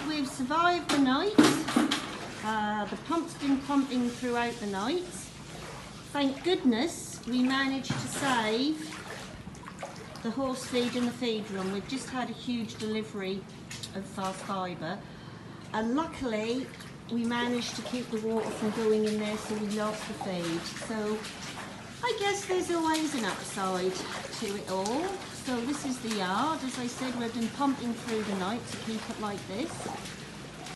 we've survived the night. The pump's been pumping throughout the night. Thank goodness we managed to save the horse feed in the feed room. We've just had a huge delivery of fast fibre, and luckily we managed to keep the water from going in there, so we lost the feed. So I guess there's always an upside to it all. So this is the yard. As I said, we've been pumping through the night to keep it like this.